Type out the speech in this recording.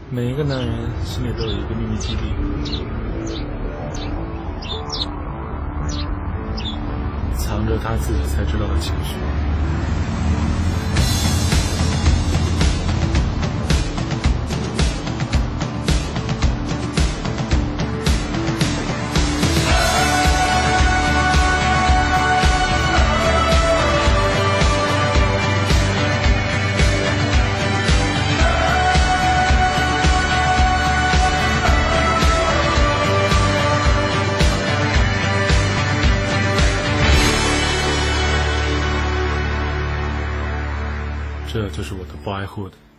每一个男人心里都有一个秘密基地，藏着他自己才知道的情绪。这就是我的 boyhood。